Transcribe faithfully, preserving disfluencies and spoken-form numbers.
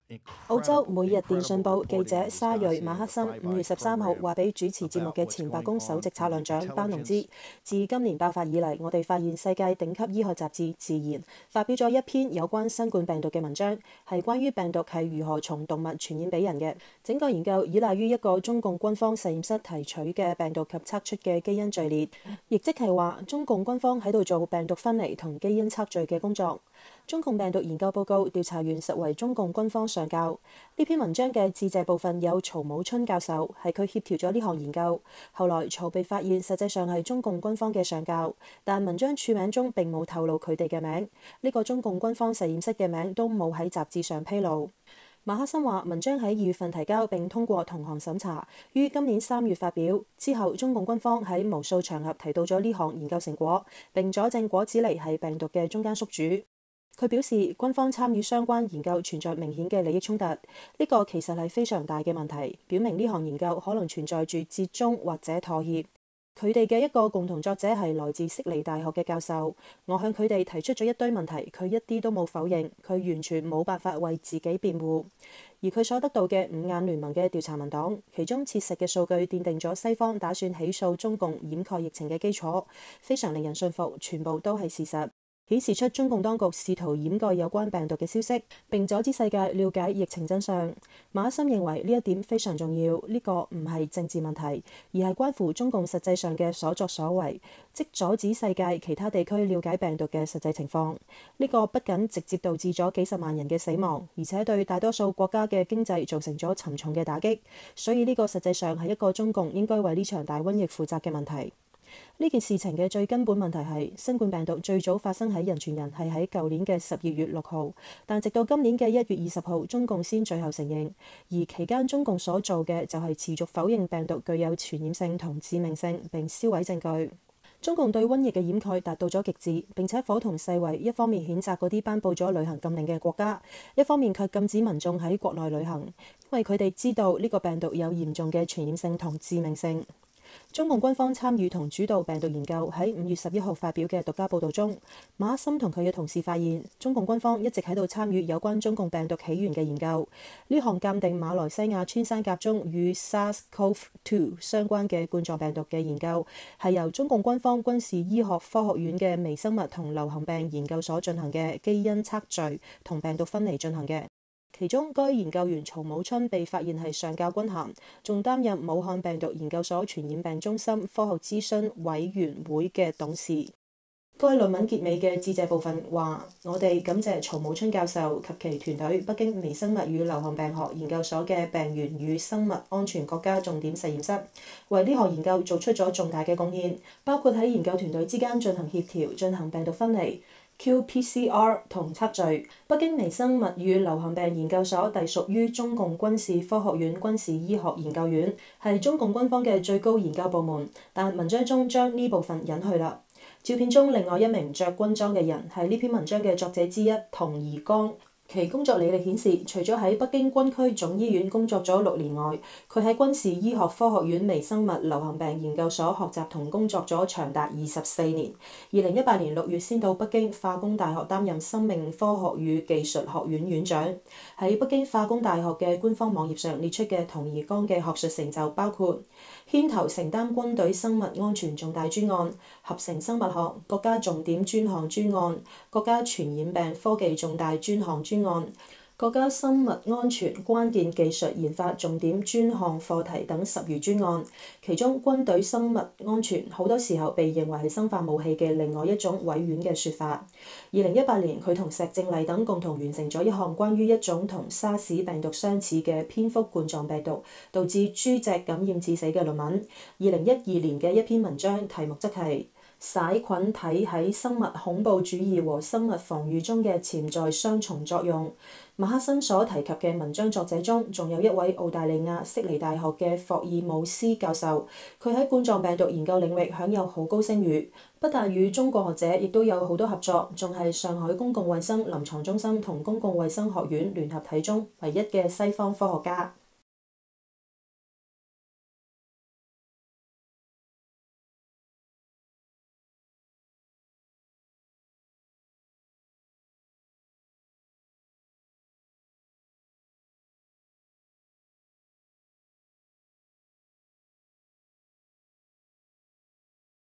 澳洲每日電訊報記者沙瑞馬克森五月十三號話俾主持節目嘅前白宮首席策量長班農知，自今年爆發以嚟，我哋發現世界頂級醫學雜誌《自然》發表咗一篇有關新冠病毒嘅文章，係關於病毒係如何從動物傳染俾人嘅。整個研究依賴於一個中共軍方實驗室提取嘅病毒及測出嘅基因序列，亦即係話中共軍方喺度做病毒分離同基因測序嘅工作。中共病毒研究報告調查員實為中共軍方上校。呢篇文章嘅致謝部分有曹武春教授，係佢協調咗呢項研究。後來曹被發現實際上係中共軍方嘅上校，但文章署名中並冇透露佢哋嘅名，呢個中共軍方實驗室嘅名都冇喺雜誌上披露。馬克森話文章喺二月份提交並通過同行審查，於今年三月發表。之後中共軍方喺無數場合提到咗呢項研究成果，並佐證果子狸係病毒嘅中間宿主。佢表示，軍方參與相關研究存在明顯嘅利益衝突，呢個其實係非常大嘅問題，表明呢項研究可能存在住折中或者妥協。佢哋嘅一個共同作者係來自悉尼大學嘅教授，我向佢哋提出咗一堆問題，佢一啲都冇否認，佢完全冇辦法為自己辯護。而佢所得到嘅五眼聯盟嘅調查文檔，其中切實嘅數據奠定咗西方打算起訴中共掩蓋疫情嘅基礎，非常令人信服，全部都係事實。顯示出中共當局試圖掩蓋有關病毒嘅消息，並阻止世界了解疫情真相。馬克森認為呢一點非常重要，呢個唔係政治問題，而係關乎中共實際上嘅所作所為，即阻止世界其他地區了解病毒嘅實際情況。呢個不僅直接導致咗幾十萬人嘅死亡，而且對大多數國家嘅經濟造成咗沉重嘅打擊。所以呢個實際上係一個中共應該為呢場大瘟疫負責嘅問題。呢件事情嘅最根本問題係，新冠病毒最早發生喺人傳人係喺舊年嘅十二月六號，但直到今年嘅一月二十號，中共先最後承認。而期間中共所做嘅就係持續否認病毒具有傳染性同致命性，並銷毀證據。中共對瘟疫嘅掩蓋達到咗極致，並且夥同世衛一方面譴責嗰啲頒布咗旅行禁令嘅國家，一方面卻禁止民眾喺國內旅行，因為佢哋知道呢個病毒有嚴重嘅傳染性同致命性。中共軍方參與同主導病毒研究，喺五月十一號發表嘅獨家報導中，馬克森同佢嘅同事發現，中共軍方一直喺度參與有關中共病毒起源嘅研究。呢項鑑定馬來西亞穿山甲中與 SARS-C o V 二 相關嘅冠狀病毒嘅研究，係由中共軍方軍事醫學科學院嘅微生物同流行病研究所進行嘅基因測序同病毒分離進行嘅。其中，該研究員曹武春被發現係上校軍銜，仲擔任武漢病毒研究所傳染病中心科學諮詢委員會嘅董事。該論文結尾嘅致謝部分話：我哋感謝曹武春教授及其團隊北京微生物與流行病學研究所嘅病原與生物安全國家重點實驗室，為呢項研究做出咗重大嘅貢獻，包括喺研究團隊之間進行協調、進行病毒分離、Q P C R 同測序。北京微生物與流行病研究所隸屬於中共軍事科學院軍事醫學研究院，係中共軍方嘅最高研究部門，但文章中將呢部分隱去啦。照片中另外一名着軍裝嘅人係呢篇文章嘅作者之一童怡剛。其工作履歷顯示，除咗喺北京軍區總醫院工作咗六年外，佢喺軍事醫學科學院微生物流行病研究所學習同工作咗長達二十四年。二零一八年六月先到北京化工大學擔任生命科學與技術學院院長。喺北京化工大學嘅官方網頁上列出嘅童怡剛嘅學術成就包括牽頭承擔軍隊生物安全重大專案、合成生物學國家重點專項專案、國家傳染病科技重大專項專案、國家生物安全關鍵技術研發重點專項課題等十餘專案。其中軍隊生物安全好多時候被認為係生化武器嘅另外一種委婉嘅說法。二零一八年，佢同石正麗等共同完成咗一項關於一種同沙士病毒相似嘅蝙蝠冠狀病毒導致豬隻感染致死嘅論文。二零一二年嘅一篇文章題目則係細菌體喺生物恐怖主義和生物防禦中嘅潛在雙重作用。馬克森所提及嘅文章作者中，仲有一位澳大利亞悉尼大學嘅霍爾姆斯教授，佢喺冠狀病毒研究領域享有好高聲譽，不但與中國學者亦都有好多合作，仲係上海公共衛生臨床中心同公共衛生學院聯合體中唯一嘅西方科學家。